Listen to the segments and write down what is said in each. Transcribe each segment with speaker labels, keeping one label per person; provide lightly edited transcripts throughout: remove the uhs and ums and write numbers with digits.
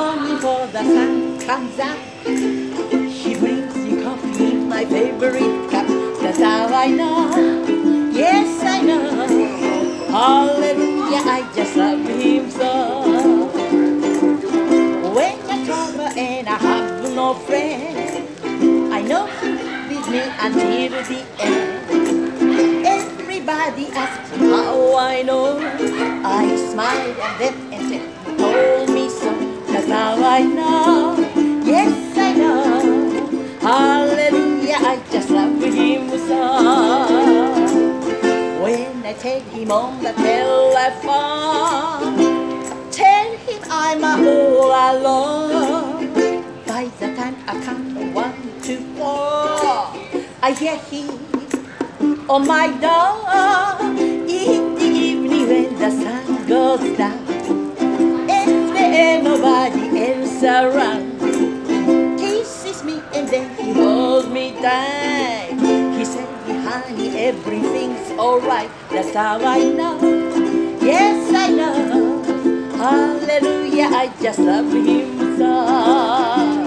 Speaker 1: morning before the sun comes up, he brings you coffee in my favorite cup. That's how I know, yes I know. Hallelujah, I just love him so. When I travel and I have no friend, I know he's with me until the end. Everybody asks how I know. I smiled at them and said, told me so. That's how I know, yes I know. Hallelujah, I just love him so. When I take him on the telephone, tell him I'm all alone. By the time I count 1, 2, 4, I hear him on my door. In the evening when the sun goes down, and there ain't nobody else around, kisses me and then he holds me tight. He said, honey, everything's alright. That's how I know, yes I know. Hallelujah, I just love him so.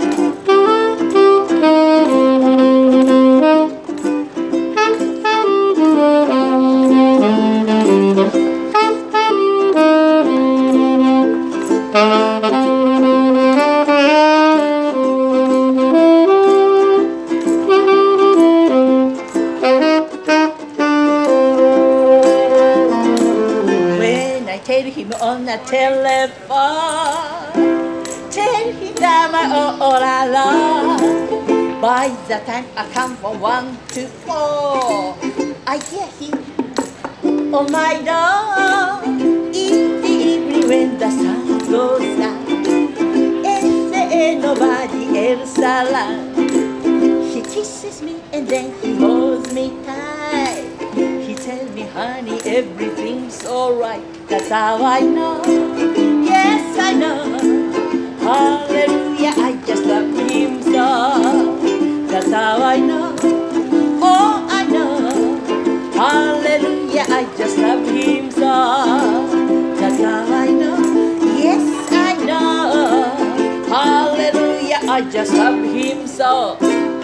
Speaker 1: Tell him on the telephone, tell him that I'm all alone. By the time I count from 1 to 4, I hear him on my door. In the evening when the sun goes down, and there ain't nobody else around, he kisses me and then he holds me tight. He tells me, honey, everything's alright. That's how I know, yes I know. Hallelujah, I just love him so. That's how I know, oh I know. Hallelujah, I just love him so. That's how I know, yes I know. Hallelujah, I just love him so.